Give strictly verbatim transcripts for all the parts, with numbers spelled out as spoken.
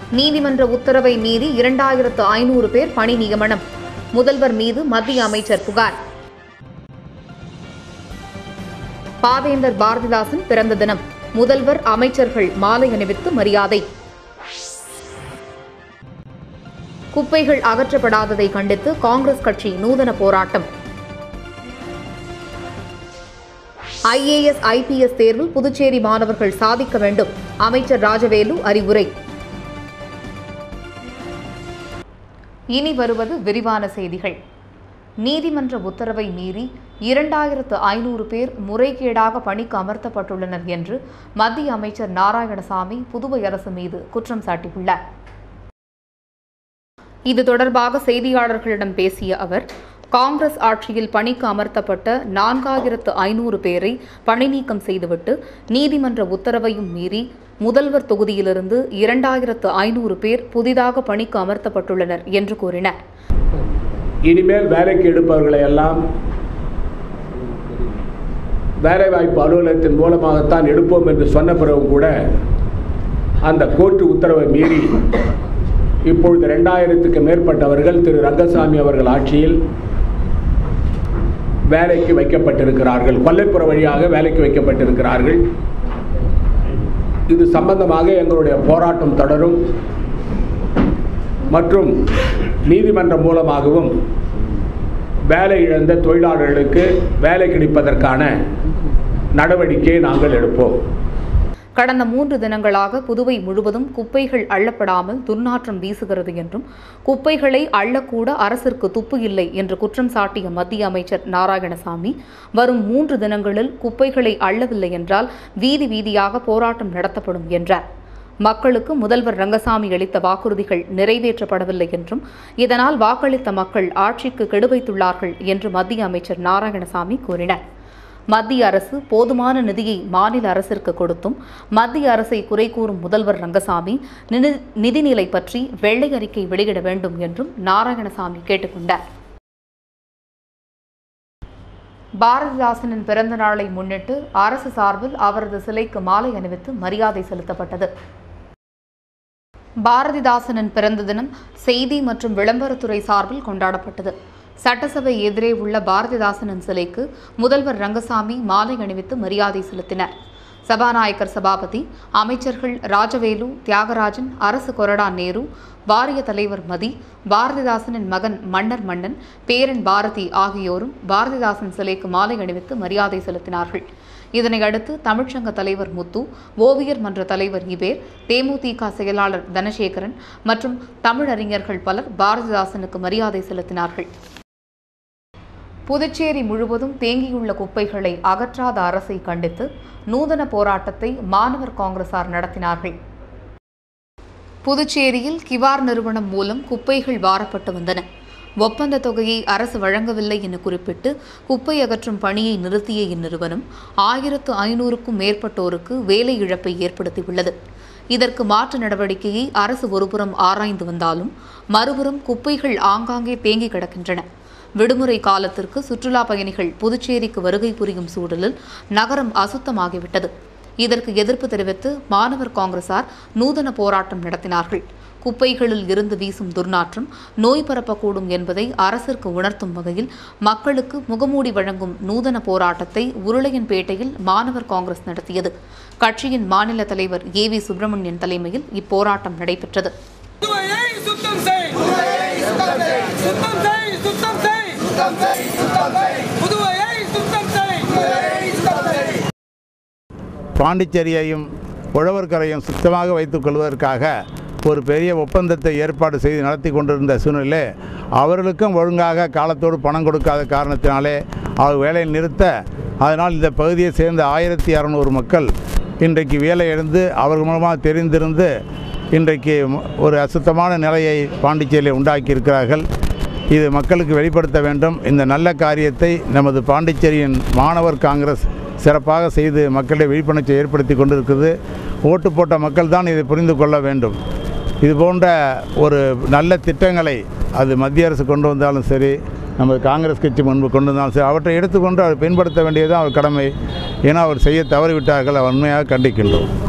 நீதிமன்ற உத்தரவை மீறி இரண்டாயிரத்து ஐநூறு பேர் பணி நியமனம். முதல்வர் மீது மத்திய அமைச்சர் புகார். பாவேந்தர் பாரதிதாசன் பிறந்த தினம். முதல்வர், அமைச்சர்கள் மாலை அணிவித்து மரியாதை. குப்பைகள் அகற்றப்படாததை கண்டித்து காங்கிரஸ் கட்சி நூதன போராட்டம். ஐஏஎஸ், ஐபிஎஸ் தேர்வில் புதுச்சேரி மாணவர்கள் சாதிக்க வேண்டும். அமைச்சர் ராஜவேலு அறிவுரை. இனி வருவது விரிவான செய்திகள். நீதிமன்ற உத்தரவை மீறி இரண்டாயிரத்து ஐநூறு பேர் முறைகேடாக பணிக்கு அமர்த்தப்பட்டுள்ளனர் என்று மத்திய அமைச்சர் நாராயணசாமி புதுவை அரசு மீது குற்றம் சாட்டியுள்ளார். இது தொடர்பாக செய்தியாளர்களிடம் பேசிய அவர், காங்கிரஸ் ஆட்சியில் பணிக்கு அமர்த்தப்பட்ட நான்காயிரத்து ஐநூறு பேரை பணி நீக்கம் செய்துவிட்டு நீதிமன்ற உத்தரவையும் மீறி முதல்வர் தொகுதியிலிருந்து இரண்டாயிரத்து ஐநூறு பேர் புதிதாக பணிக்கு அமர்த்தப்பட்டுள்ளனர் என்று கூறினார். இனிமேல் வேலைக்கு எடுப்பவர்களை எல்லாம் வேலைவாய்ப்பு அலுவலகத்தின் மூலமாகத்தான் எடுப்போம் என்று சொன்ன பிறகு கூட அந்த கோர்ட்டு உத்தரவை மீறி இப்பொழுது இரண்டாயிரத்துக்கு மேற்பட்டவர்கள் திரு ரங்கசாமி அவர்கள் ஆட்சியில் வேலைக்கு வைக்கப்பட்டிருக்கிறார்கள். கொல்லைப்புற வழியாக வேலைக்கு வைக்கப்பட்டிருக்கிறார்கள். இது சம்பந்தமாக எங்களுடைய போராட்டம் தொடரும் மற்றும் நீதிமன்றம் மூலமாகவும் வேலை இழந்த தொழிலாளர்களுக்கு வேலை கிடைப்பதற்கான நடவடிக்கையை நாங்கள் எடுப்போம். கடந்த மூன்று தினங்களாக புதுவை முழுவதும் குப்பைகள் அள்ளப்படாமல் துர்நாற்றம் வீசுகிறது என்றும் குப்பைகளை அள்ளக்கூட அரசிற்கு துப்பு இல்லை என்று குற்றம் சாட்டிய மத்திய அமைச்சர் நாராயணசாமி, வரும் மூன்று தினங்களில் குப்பைகளை அள்ளவில்லை என்றால் வீதி வீதியாக போராட்டம் நடத்தப்படும் என்றார். மக்களுக்கு முதல்வர் ரங்கசாமி அளித்த வாக்குறுதிகள் நிறைவேற்றப்படவில்லை என்றும் இதனால் வாக்களித்த மக்கள் ஆட்சிக்கு கெடுவைத்துள்ளார்கள் என்று மத்திய அமைச்சர் நாராயணசாமி கூறினார். மத்திய அரசு போதுமான நிதியை மாநில அரசிற்கு கொடுத்தும் மத்திய அரசை குறை கூறும் முதல்வர் ரங்கசாமி நிதிநிலை பற்றி வெள்ளை அறிக்கை வெளியிட வேண்டும் என்றும் நாராயணசாமி கேட்டுக் கொண்டார். பாரதிதாசனின் பிறந்த நாளை முன்னிட்டு அரசு சார்பில் அவரது சிலைக்கு மாலை அணிவித்து மரியாதை செலுத்தப்பட்டது. பாரதிதாசனின் பிறந்த தினம் செய்தி மற்றும் விளம்பரத்துறை சார்பில் கொண்டாடப்பட்டது. சட்டசபை எதிரே உள்ள பாரதிதாசனின் சிலைக்கு முதல்வர் ரங்கசாமி மாலை அணிவித்து மரியாதை செலுத்தினார். சபாநாயகர் சபாபதி, அமைச்சர்கள் ராஜவேலு, தியாகராஜன், அரசு கொறடா நேரு, வாரிய தலைவர் மதி, பாரதிதாசனின் மகன் மன்னர் மன்னன், பேரன் பாரதி ஆகியோரும் பாரதிதாசன் சிலைக்கு மாலை அணிவித்து மரியாதை செலுத்தினார்கள். இதனையடுத்து தமிழ்ச்சங்க தலைவர் முத்து, ஓவியர் மன்ற தலைவர் இபேர், தேமுதிக செயலாளர் தனசேகரன் மற்றும் தமிழறிஞர்கள் பலர் பாரதிதாசனுக்கு மரியாதை செலுத்தினார்கள். புதுச்சேரி முழுவதும் தேங்கியுள்ள குப்பைகளை அகற்றாத அரசை கண்டித்து நூதன போராட்டத்தை மாணவர் காங்கிரசார் நடத்தினார்கள். புதுச்சேரியில் கிவார் நிறுவனம் மூலம் குப்பைகள் வாரப்பட்டு வந்தன. ஒப்பந்த தொகையை அரசு வழங்கவில்லை என குறிப்பிட்டு குப்பை அகற்றும் பணியை நிறுத்திய இந்நிறுவனம் ஆயிரத்து ஐநூறுக்கும் மேற்பட்டோருக்கு வேலை இழப்பை ஏற்படுத்தியுள்ளது. இதற்கு மாற்று நடவடிக்கையை அரசு ஒருபுறம் ஆராய்ந்து வந்தாலும் மறுபுறம் குப்பைகள் ஆங்காங்கே தேங்கி கிடக்கின்றன. விடுமுறை காலத்திற்கு சுற்றுலா பயணிகள் புதுச்சேரிக்கு வருகை புரியும் சூழலில் நகரம் அசுத்தமாகிவிட்டது. இதற்கு எதிர்ப்பு தெரிவித்து மாணவர் காங்கிரசார் நூதன போராட்டம் நடத்தினார்கள். குப்பைகளில் இருந்து வீசும் துர்நாற்றம் நோய் பரப்பக்கூடும் என்பதை அரசிற்கு உணர்த்தும் வகையில் மக்களுக்கு முகமூடி வழங்கும் நூதன போராட்டத்தை உருளையன்பேட்டையில் மாணவர் காங்கிரஸ் நடத்தியது. கட்சியின் மாநில தலைவர் ஏ வி சுப்பிரமணியன் தலைமையில் இப்போராட்டம் நடைபெற்றது. பாண்டிச்சேரியையும் உழவர்கரையும் சுத்தமாக வைத்துக் கொள்வதற்காக ஒரு பெரிய ஒப்பந்தத்தை ஏற்பாடு செய்து நடத்தி கொண்டிருந்த சூழ்நிலை அவர்களுக்கும் ஒழுங்காக காலத்தோடு பணம் கொடுக்காத காரணத்தினாலே அவர் வேலையை நிறுத்த, அதனால் இந்த பகுதியை சேர்ந்த ஆயிரத்தி அறநூறு மக்கள் இன்றைக்கு வேலை இழந்து அவர்கள் மூலமாக தெரிந்திருந்து இன்றைக்கு ஒரு அசுத்தமான நிலையை பாண்டிச்சேரியில் உண்டாக்கியிருக்கிறார்கள். இது மக்களுக்கு வெளிப்படுத்த வேண்டும். இந்த நல்ல காரியத்தை நமது பாண்டிச்சேரியின் மாணவர் காங்கிரஸ் சிறப்பாக செய்து மக்களுடைய விழிப்புணர்ச்சி ஏற்படுத்தி கொண்டிருக்கிறது. ஓட்டு போட்ட மக்கள் தான் இதை புரிந்து கொள்ள வேண்டும். இது போன்ற ஒரு நல்ல திட்டங்களை அது மத்திய அரசு கொண்டு வந்தாலும் சரி, நமது காங்கிரஸ் கட்சி முன்பு கொண்டு வந்தாலும் சரி, அவற்றை எடுத்துக்கொண்டு அவர் பின்படுத்த வேண்டியதுதான் அவர் கடமை. ஏன்னா அவர் செய்ய தவறிவிட்டார்கள், அவர் உண்மையாக கண்டிக்கின்றோம்.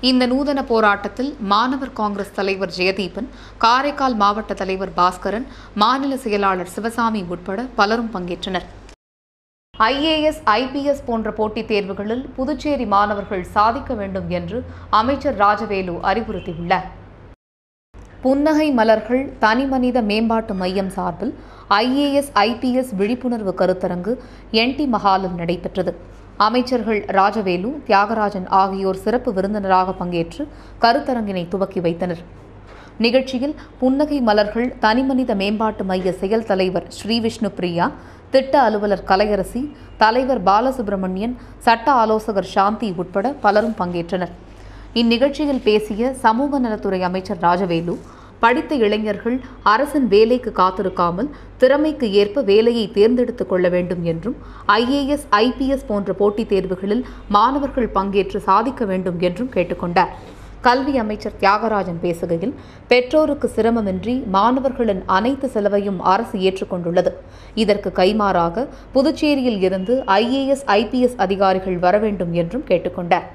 இந்த நூதன போராட்டத்தில் மாணவர் காங்கிரஸ் தலைவர் ஜெயதீபன், காரைக்கால் மாவட்ட தலைவர் பாஸ்கரன், மாநில செயலாளர் சிவசாமி உட்பட பலரும் பங்கேற்றனர். I A S, I P S போன்ற போட்டித் தேர்வுகளில் புதுச்சேரி மாணவர்கள் சாதிக்க வேண்டும் என்று அமைச்சர் ராஜவேலு அறிவுறுத்தியுள்ளார். புன்னகை மலர்கள் தனிமனித மேம்பாட்டு மையம் சார்பில் I A S, I P S விழிப்புணர்வு கருத்தரங்கு என் டி மஹாலில் நடைபெற்றது. அமைச்சர்கள் ராஜவேலு, தியாகராஜன் ஆகியோர் சிறப்பு விருந்தினராக பங்கேற்று கருத்தரங்கினை துவக்கி வைத்தனர். நிகழ்ச்சியில் புன்னகை மலர்கள் தனிமனித மேம்பாட்டு மைய செயல் தலைவர் ஸ்ரீவிஷ்ணு பிரியா, திட்ட அலுவலர் கலையரசி, தலைவர் பாலசுப்ரமணியன், சட்ட ஆலோசகர் சாந்தி உட்பட பலரும் பங்கேற்றனர். இந்நிகழ்ச்சியில் பேசிய சமூக நலத்துறை அமைச்சர் ராஜவேலு, படித்த இளைஞர்கள் அரசின் வேலைக்கு காத்திருக்காமல் திறமைக்கு ஏற்ப வேலையை தேர்ந்தெடுத்துக் கொள்ள வேண்டும் என்றும், I A S, I P S போன்ற போட்டித் தேர்வுகளில் மாணவர்கள் பங்கேற்று சாதிக்க வேண்டும் என்றும் கேட்டுக்கொண்டார். கல்வி அமைச்சர் தியாகராஜன் பேசுகையில், பெற்றோருக்கு சிரமமின்றி மாணவர்களின் அனைத்து செலவையும் அரசு ஏற்றுக்கொண்டுள்ளது. இதற்கு கைமாறாக புதுச்சேரியில் இருந்து I A S, I P S அதிகாரிகள் வர வேண்டும் என்றும் கேட்டுக்கொண்டார்.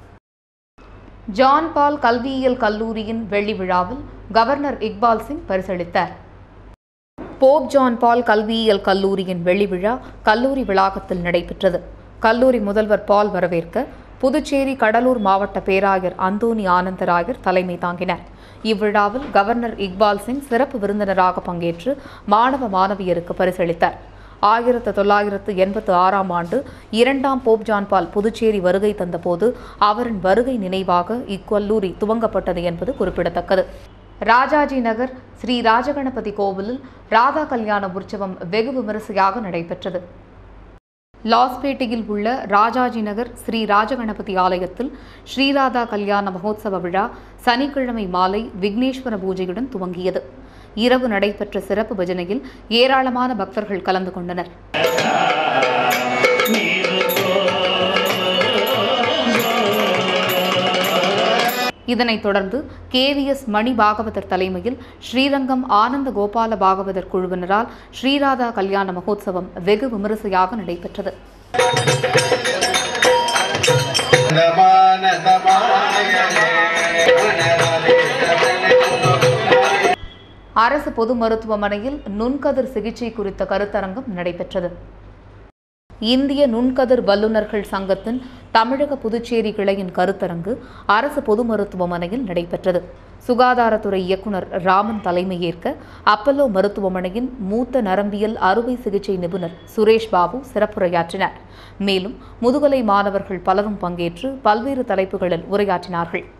ஜான் பால் கல்வியியல் கல்லூரியின் வெள்ளி விழாவில் கவர்னர் இக்பால் சிங் பரிசளித்தார். போப் ஜான் பால் கல்வியியல் கல்லூரியின் வெள்ளி விழா கல்லூரி வளாகத்தில் நடைபெற்றது. கல்லூரி முதல்வர் பால் வரவேற்க புதுச்சேரி கடலூர் மாவட்ட பேராயர் அந்தோணி ஆனந்தராயர் தலைமை தாங்கினார். இவ்விழாவில் கவர்னர் இக்பால் சிங் சிறப்பு விருந்தினராக பங்கேற்று மாணவ மாணவியருக்கு பரிசளித்தார். ஆயிரத்து தொள்ளாயிரத்து எண்பத்தி ஆறாம் ஆண்டு இரண்டாம் போப் ஜான்பால் புதுச்சேரி வருகை தந்தபோது அவரின் வருகை நினைவாக இக்கல்லூரி துவங்கப்பட்டது என்பது குறிப்பிடத்தக்கது. ராஜாஜி நகர் ஸ்ரீ ராஜகணபதி கோவிலில் ராதா கல்யாண உற்சவம் வெகு விமரிசையாக நடைபெற்றது. லாஸ்பேட்டையில் உள்ள ராஜாஜி நகர் ஸ்ரீ ராஜகணபதி ஆலயத்தில் ஸ்ரீராதா கல்யாண மகோத்சவ விழா சனிக்கிழமை மாலை விக்னேஸ்வர பூஜையுடன் துவங்கியது. இரவு நடைபெற்ற சிறப்பு பஜனையில் ஏராளமான பக்தர்கள் கலந்து கொண்டனர். இதனைத் தொடர்ந்து K V S Mani Bhagavathar தலைமையில் ஸ்ரீரங்கம் ஆனந்த கோபால பாகவதர் குழுவினரால் ஸ்ரீராதா கல்யாண மகோத்சவம் வெகு விமரிசையாக நடைபெற்றது. அரசு பொது மருத்துவமனையில் நுண்கதிர் சிகிச்சை குறித்த கருத்தரங்கம் நடைபெற்றது. இந்திய நுண்கதிர் வல்லுநர்கள் சங்கத்தின் தமிழக புதுச்சேரி கிளையின் கருத்தரங்கு அரசு பொது மருத்துவமனையில் நடைபெற்றது. சுகாதாரத்துறை இயக்குநர் ராமன் தலைமையேற்க அப்பல்லோ மருத்துவமனையின் மூத்த நரம்பியல் அறுவை சிகிச்சை நிபுணர் சுரேஷ் பாபு சிறப்புரையாற்றினார். மேலும் முதுகலை மாணவர்கள் பலரும் பங்கேற்று பல்வேறு தலைப்புகளில் உரையாற்றினார்கள்.